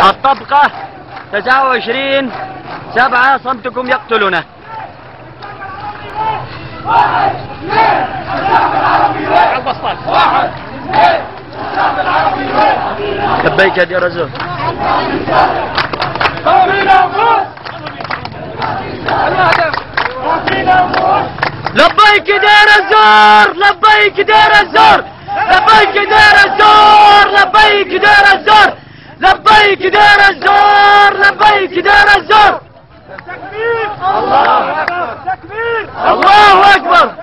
الطبقة 29/7 صمتكم يقتلنا. واحد اثنين الشعب العربي وين؟ واحد اثنين الشعب العربي وين؟ لبيك يا دير الزور. لبيك دير الزور، لبيك دير الزور، لبيك دير الزور، لبيك دير الزور، لبيك دير الزور، لبيك دير الزور. تكبير! الله أكبر! تكبير! الله أكبر!